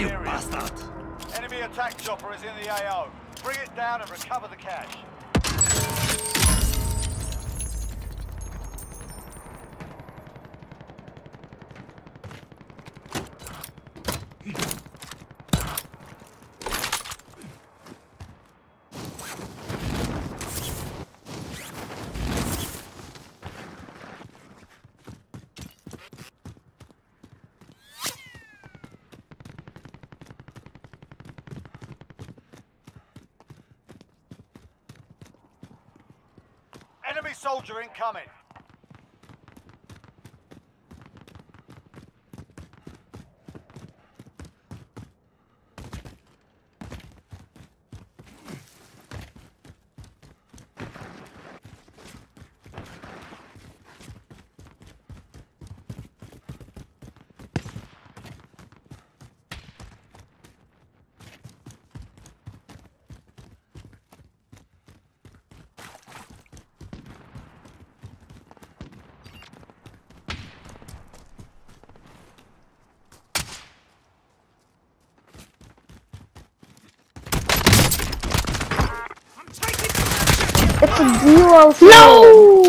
you bastard! Enemy attack chopper is in the AO. Bring it down and recover the cash. Enemy soldier incoming. It's a duo. No!